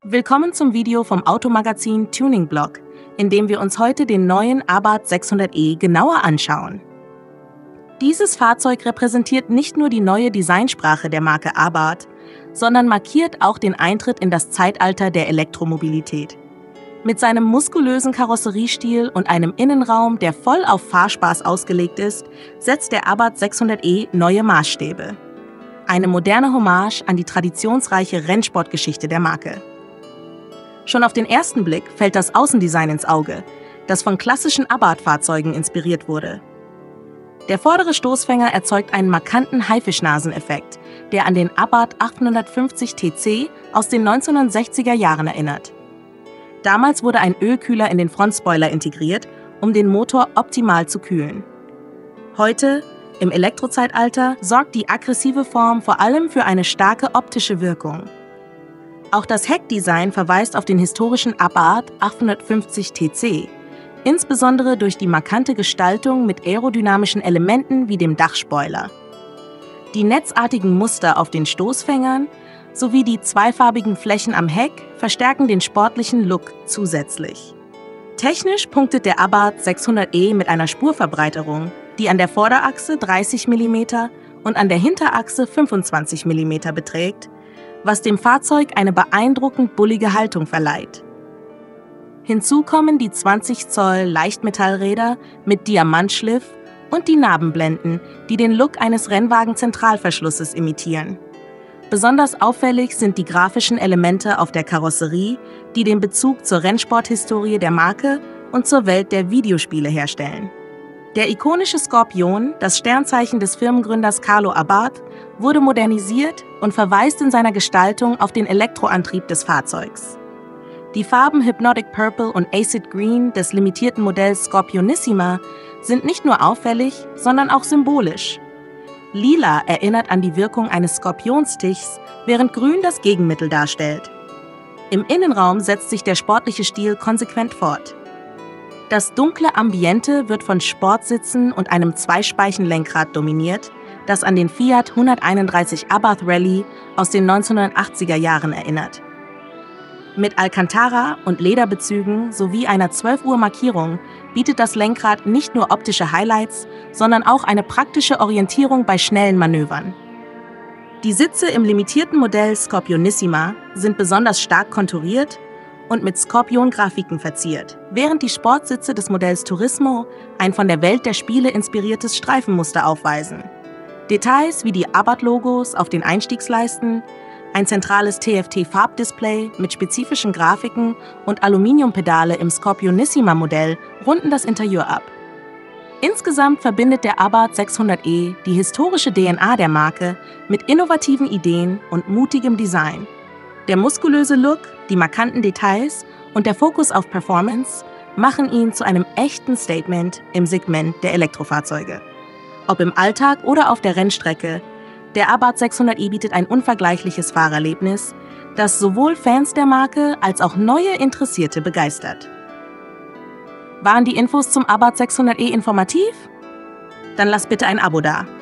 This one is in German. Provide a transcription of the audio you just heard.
Willkommen zum Video vom Automagazin Tuning Blog, in dem wir uns heute den neuen Abarth 600e genauer anschauen. Dieses Fahrzeug repräsentiert nicht nur die neue Designsprache der Marke Abarth, sondern markiert auch den Eintritt in das Zeitalter der Elektromobilität. Mit seinem muskulösen Karosseriestil und einem Innenraum, der voll auf Fahrspaß ausgelegt ist, setzt der Abarth 600e neue Maßstäbe. Eine moderne Hommage an die traditionsreiche Rennsportgeschichte der Marke. Schon auf den ersten Blick fällt das Außendesign ins Auge, das von klassischen Abarth-Fahrzeugen inspiriert wurde. Der vordere Stoßfänger erzeugt einen markanten Haifischnaseneffekt, der an den Abarth 850 TC aus den 1960er Jahren erinnert. Damals wurde ein Ölkühler in den Frontspoiler integriert, um den Motor optimal zu kühlen. Heute, im Elektrozeitalter, sorgt die aggressive Form vor allem für eine starke optische Wirkung. Auch das Heckdesign verweist auf den historischen Abarth 850 TC, insbesondere durch die markante Gestaltung mit aerodynamischen Elementen wie dem Dachspoiler. Die netzartigen Muster auf den Stoßfängern sowie die zweifarbigen Flächen am Heck verstärken den sportlichen Look zusätzlich. Technisch punktet der Abarth 600e mit einer Spurverbreiterung, die an der Vorderachse 30 mm und an der Hinterachse 25 mm beträgt, was dem Fahrzeug eine beeindruckend bullige Haltung verleiht. Hinzu kommen die 20 Zoll Leichtmetallräder mit Diamantschliff und die Narbenblenden, die den Look eines Rennwagen-Zentralverschlusses imitieren. Besonders auffällig sind die grafischen Elemente auf der Karosserie, die den Bezug zur Rennsporthistorie der Marke und zur Welt der Videospiele herstellen. Der ikonische Skorpion, das Sternzeichen des Firmengründers Carlo Abarth, wurde modernisiert und verweist in seiner Gestaltung auf den Elektroantrieb des Fahrzeugs. Die Farben Hypnotic Purple und Acid Green des limitierten Modells Scorpionissima sind nicht nur auffällig, sondern auch symbolisch. Lila erinnert an die Wirkung eines Skorpionstichs, während Grün das Gegenmittel darstellt. Im Innenraum setzt sich der sportliche Stil konsequent fort. Das dunkle Ambiente wird von Sportsitzen und einem Zweispeichenlenkrad dominiert, das an den Fiat 131 Abarth Rally aus den 1980er Jahren erinnert. Mit Alcantara und Lederbezügen sowie einer 12-Uhr-Markierung bietet das Lenkrad nicht nur optische Highlights, sondern auch eine praktische Orientierung bei schnellen Manövern. Die Sitze im limitierten Modell Scorpionissima sind besonders stark konturiert und mit Skorpion-Grafiken verziert, während die Sportsitze des Modells Turismo ein von der Welt der Spiele inspiriertes Streifenmuster aufweisen. Details wie die Abarth-Logos auf den Einstiegsleisten, ein zentrales TFT-Farbdisplay mit spezifischen Grafiken und Aluminiumpedale im Scorpionissima-Modell runden das Interieur ab. Insgesamt verbindet der Abarth 600e die historische DNA der Marke mit innovativen Ideen und mutigem Design. Der muskulöse Look, die markanten Details und der Fokus auf Performance machen ihn zu einem echten Statement im Segment der Elektrofahrzeuge. Ob im Alltag oder auf der Rennstrecke, der Abarth 600e bietet ein unvergleichliches Fahrerlebnis, das sowohl Fans der Marke als auch neue Interessierte begeistert. Waren die Infos zum Abarth 600e informativ? Dann lasst bitte ein Abo da.